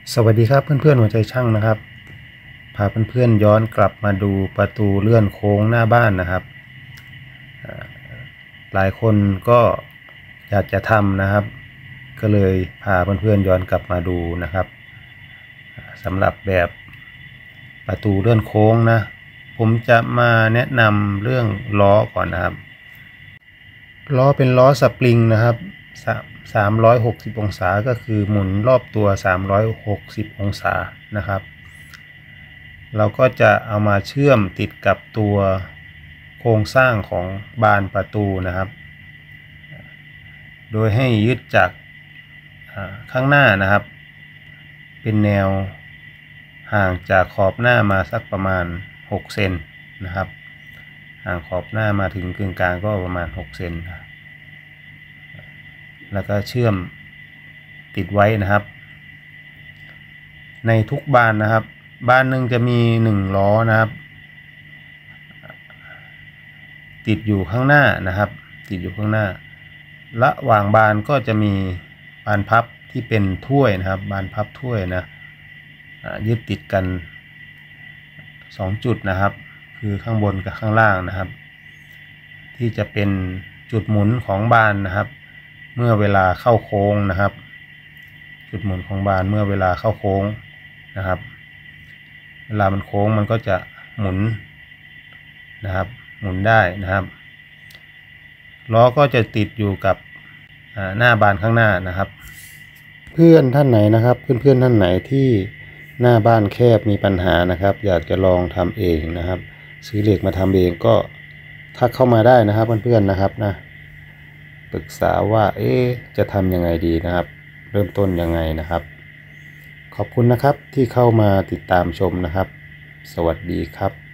สวัสดีครับเพื่อนๆหัวใจช่างนะครับพาเพื่อนๆย้อนกลับมาดูประตูเลื่อนโค้งหน้าบ้านนะครับหลายคนก็อยากจะทำนะครับก็เลยพาเพื่อนๆย้อนกลับมาดูนะครับสำหรับแบบประตูเลื่อนโค้งนะผมจะมาแนะนำเรื่องล้อก่อนนะครับล้อเป็นล้อสปริงนะครับ360องศาก็คือหมุนรอบตัว360องศานะครับเราก็จะเอามาเชื่อมติดกับตัวโครงสร้างของบานประตูนะครับโดยให้ยึดจากข้างหน้านะครับเป็นแนวห่างจากขอบหน้ามาสักประมาณ6เซนนะครับห่างขอบหน้ามาถึงกึ่งกลางก็ประมาณ6เซนแล้วก็เชื่อมติดไว้นะครับในทุกบานนะครับบานหนึ่งจะมี1ล้อนะครับติดอยู่ข้างหน้านะครับติดอยู่ข้างหน้าระหว่างบานก็จะมีบานพับที่เป็นถ้วยนะครับบานพับถ้วยนะยึดติดกัน2จุดนะครับคือข้างบนกับข้างล่างนะครับที่จะเป็นจุดหมุนของบานนะครับเมื่อเวลาเข้าโค้งนะครับจุดหมุนของบานเมื่อเวลาเข้าโค้งนะครับเวลามันโค้งมันก็จะหมุนนะครับหมุนได้นะครับล้อก็จะติดอยู่กับหน้าบานข้างหน้านะครับเพื่อนท่านไหนนะครับเพื่อนท่านไหนที่หน้าบ้านแคบมีปัญหานะครับอยากจะลองทำเองนะครับซื้อเหล็กมาทำเองก็ทักเข้ามาได้นะครับเพื่อนๆนะครับนะปรึกษาว่าจะทำยังไงดีนะครับเริ่มต้นยังไงนะครับขอบคุณนะครับที่เข้ามาติดตามชมนะครับสวัสดีครับ